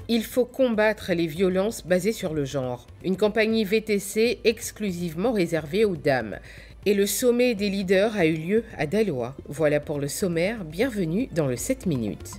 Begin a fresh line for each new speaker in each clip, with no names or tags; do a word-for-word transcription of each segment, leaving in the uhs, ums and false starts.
Il faut combattre les violences basées sur le genre. Une campagne V T C exclusivement réservée aux dames. Et le sommet des leaders a eu lieu à Daloa. Voilà pour le sommaire, bienvenue dans le sept minutes.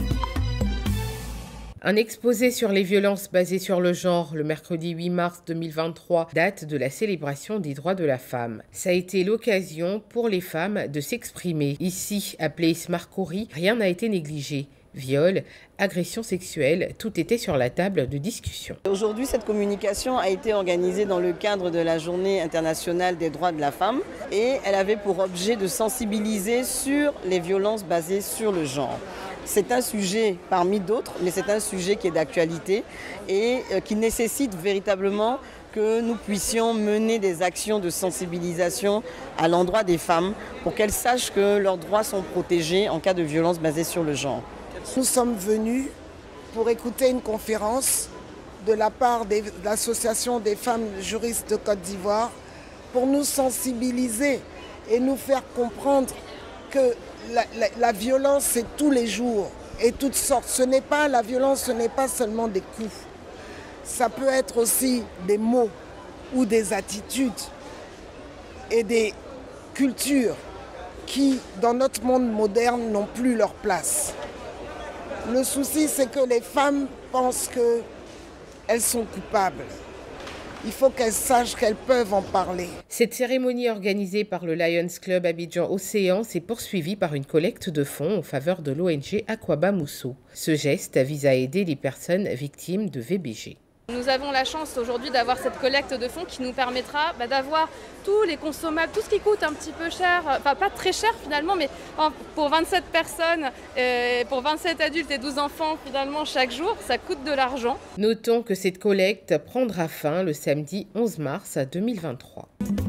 Un exposé sur les violences basées sur le genre le mercredi huit mars deux mille vingt-trois, date de la célébration des droits de la femme. Ça a été l'occasion pour les femmes de s'exprimer. Ici, à Place Marcory, rien n'a été négligé. Viol, agression sexuelle, tout était sur la table de discussion.
Aujourd'hui, cette communication a été organisée dans le cadre de la Journée internationale des droits de la femme et elle avait pour objet de sensibiliser sur les violences basées sur le genre. C'est un sujet parmi d'autres, mais c'est un sujet qui est d'actualité et qui nécessite véritablement que nous puissions mener des actions de sensibilisation à l'endroit des femmes pour qu'elles sachent que leurs droits sont protégés en cas de violence basée sur le genre.
Nous sommes venus pour écouter une conférence de la part de l'Association des femmes juristes de Côte d'Ivoire pour nous sensibiliser et nous faire comprendre que la, la, la violence, c'est tous les jours et toutes sortes. Ce n'est pas, la violence, ce n'est pas seulement des coups. Ça peut être aussi des mots ou des attitudes et des cultures qui, dans notre monde moderne, n'ont plus leur place. Le souci, c'est que les femmes pensent qu'elles sont coupables. Il faut qu'elles sachent qu'elles peuvent en parler.
Cette cérémonie organisée par le Lions Club Abidjan Océan s'est poursuivie par une collecte de fonds en faveur de l'O N G Aquaba Mousso. Ce geste vise à aider les personnes victimes de V B G.
Nous avons la chance aujourd'hui d'avoir cette collecte de fonds qui nous permettra bah, d'avoir tous les consommables, tout ce qui coûte un petit peu cher, enfin pas très cher finalement, mais pour vingt-sept personnes, euh, pour vingt-sept adultes et douze enfants finalement chaque jour, ça coûte de l'argent.
Notons que cette collecte prendra fin le samedi onze mars deux mille vingt-trois.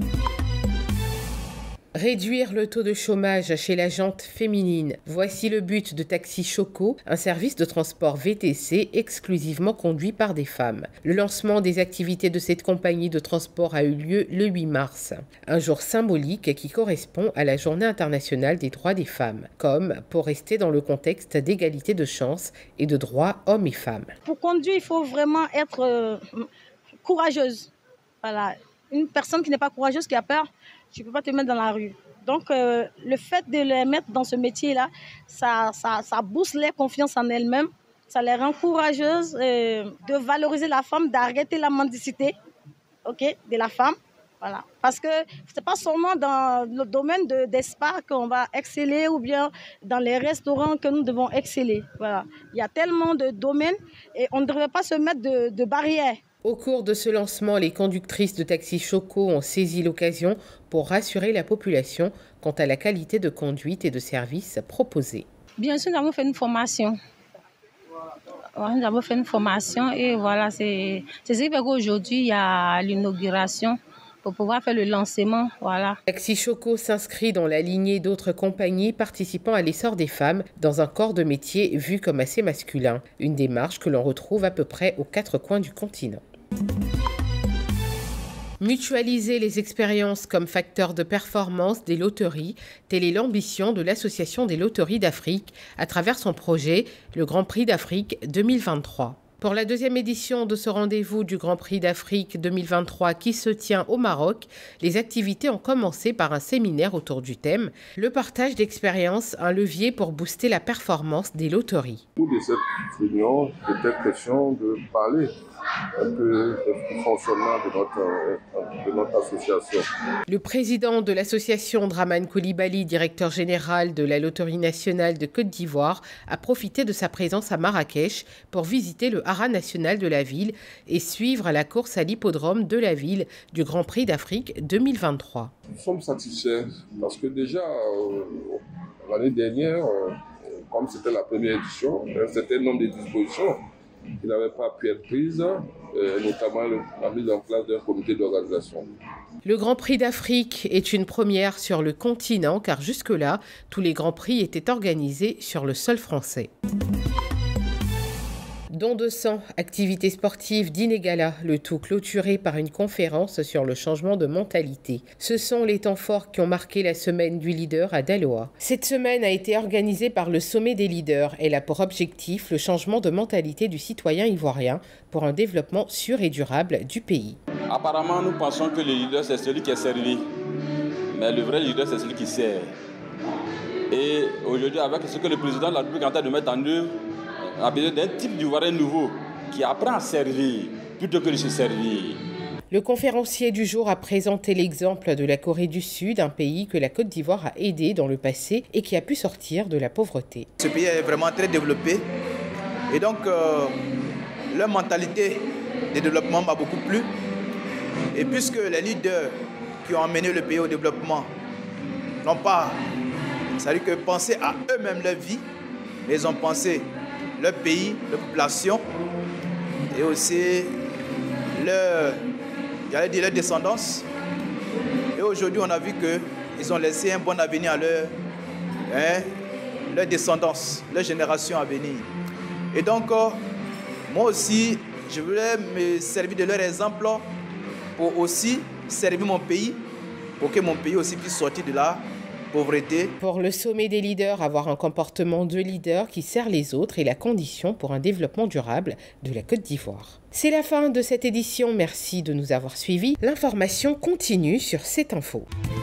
Réduire le taux de chômage chez la gente féminine. Voici le but de Taxi Choco, un service de transport V T C exclusivement conduit par des femmes. Le lancement des activités de cette compagnie de transport a eu lieu le huit mars. Un jour symbolique qui correspond à la Journée internationale des droits des femmes, comme pour rester dans le contexte d'égalité de chances et de droits hommes et femmes.
Pour conduire, il faut vraiment être euh, courageuse. Voilà. Une personne qui n'est pas courageuse, qui a peur, tu ne peux pas te mettre dans la rue. Donc, euh, le fait de les mettre dans ce métier-là, ça, ça, ça booste leur confiance en elles-mêmes, ça les rend courageuses euh, de valoriser la femme, d'arrêter la mendicité, okay, de la femme. Voilà. Parce que ce n'est pas seulement dans le domaine de, des spas qu'on va exceller ou bien dans les restaurants que nous devons exceller. Voilà. Il y a tellement de domaines et on ne devrait pas se mettre de, de barrières.
Au cours de ce lancement, les conductrices de Taxi Choco ont saisi l'occasion pour rassurer la population quant à la qualité de conduite et de service proposés.
Bien sûr, nous avons fait une formation. Nous avons fait une formation et voilà, c'est ce qui fait qu'aujourd'hui, il y a l'inauguration pour pouvoir faire le lancement. Voilà.
Taxi Choco s'inscrit dans la lignée d'autres compagnies participant à l'essor des femmes dans un corps de métier vu comme assez masculin. Une démarche que l'on retrouve à peu près aux quatre coins du continent. Mutualiser les expériences comme facteur de performance des loteries, telle est l'ambition de l'Association des loteries d'Afrique à travers son projet, le Grand Prix d'Afrique deux mille vingt-trois. Pour la deuxième édition de ce rendez-vous du Grand Prix d'Afrique deux mille vingt-trois qui se tient au Maroc, les activités ont commencé par un séminaire autour du thème « Le partage d'expériences, un levier pour booster la performance des loteries ».
Au bout de cette réunion, j'étais question de parler un peu du fonctionnement de notre, de notre association.
Le président de l'association Draman Koulibaly, directeur général de la Loterie nationale de Côte d'Ivoire, a profité de sa présence à Marrakech pour visiter le haras national de la ville et suivre la course à l'hippodrome de la ville du Grand Prix d'Afrique deux mille vingt-trois.
Nous sommes satisfaits parce que déjà euh, l'année dernière, euh, comme c'était la première édition, un certain nombre de dispositions qui n'avaient pas pu être prises, euh, notamment le, la mise en place d'un comité d'organisation.
Le Grand Prix d'Afrique est une première sur le continent car jusque-là, tous les Grands Prix étaient organisés sur le sol français. Don de sang, activités sportives, dîner gala, le tout clôturé par une conférence sur le changement de mentalité. Ce sont les temps forts qui ont marqué la semaine du leader à Daloa. Cette semaine a été organisée par le sommet des leaders. Elle a pour objectif le changement de mentalité du citoyen ivoirien pour un développement sûr et durable du pays.
Apparemment, nous pensons que le leader, c'est celui qui est servi. Mais le vrai leader, c'est celui qui sert. Et aujourd'hui, avec ce que le président de la République est en train de mettre en œuvre, on a besoin d'un type d'Ivoirien nouveau qui apprend à servir plutôt que de se servir.
Le conférencier du jour a présenté l'exemple de la Corée du Sud, un pays que la Côte d'Ivoire a aidé dans le passé et qui a pu sortir de la pauvreté.
Ce pays est vraiment très développé et donc euh, leur mentalité de développement m'a beaucoup plu. Et puisque les leaders qui ont emmené le pays au développement n'ont pas, c'est-à-dire que penser à eux-mêmes leur vie, mais ils ont pensé leur pays, leur population et aussi leur, j'allais dire leur descendance. Et aujourd'hui, on a vu qu'ils ont laissé un bon avenir à leur, hein, leur descendance, leur génération à venir. Et donc, moi aussi, je voulais me servir de leur exemple pour aussi servir mon pays, pour que mon pays aussi puisse sortir de là. Pauvreté.
Pour le sommet des leaders, avoir un comportement de leader qui sert les autres est la condition pour un développement durable de la Côte d'Ivoire. C'est la fin de cette édition. Merci de nous avoir suivis. L'information continue sur cette info.